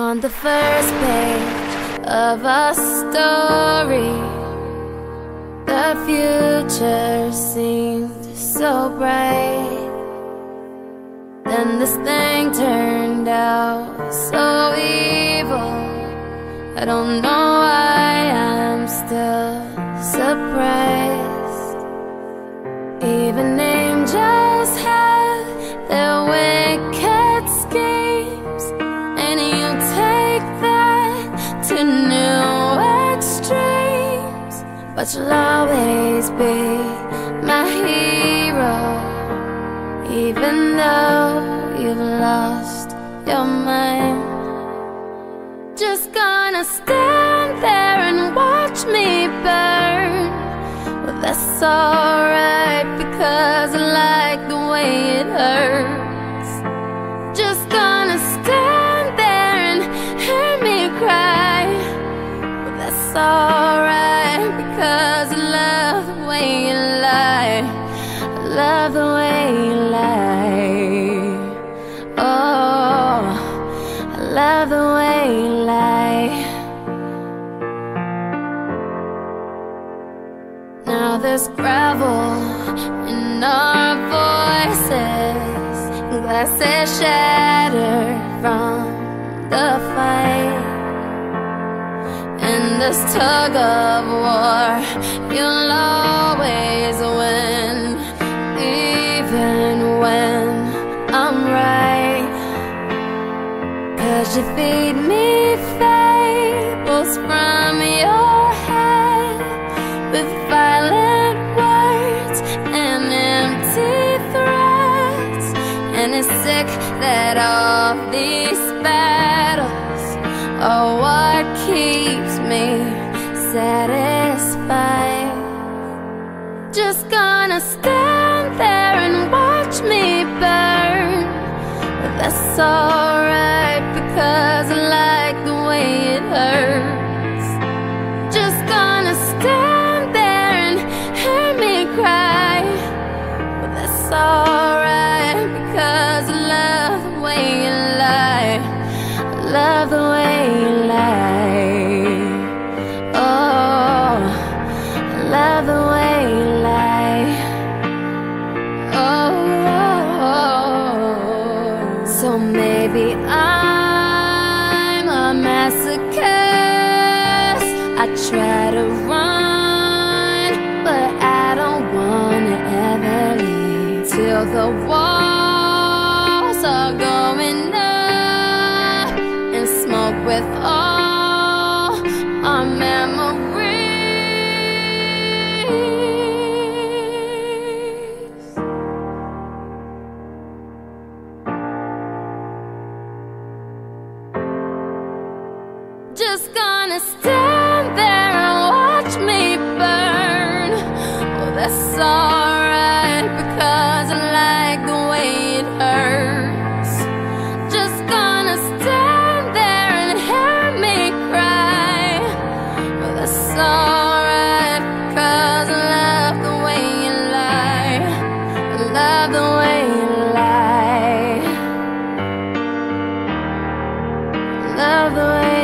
On the first page of a story, the future seemed so bright. Then this thing turned out so evil. I don't know why I'm still surprised. Even angels have their wicked schemes, and you take that to new extremes. But you'll always be my hero, even though you've lost your mind. Just gonna stand there and watch me burn. Well, that's alright, because I like the way it hurts. Just gonna stand there and hear me cry. Well, that's alright, because I love the way you lie. I love the way you lie. Oh, I love the way you lie. Now there's gravel in our voices, glasses shattered from the fight. In this tug of war, you'll always win, even when I'm right. 'Cause you feed me fables from your head, with violent words and empty threats. And it's sick that all these battles are what keeps me satisfied. Just gonna stand there and watch me burn. But that's alright, because I like the way it hurts. Just gonna stand there and hear me cry. But that's alright, because I love the way you lie. I love the way you lie. Oh, I love the way you lie. Oh, so maybe I'm a masochist. I try to run, but I don't wanna ever leave till the walls are going up and smoke with all our memories. Just gonna stand there and watch me burn. Well, that's alright, because I like the way it hurts. Just gonna stand there and hear me cry. Well, that's alright, because I love the way you lie. I love the way you lie. I love the way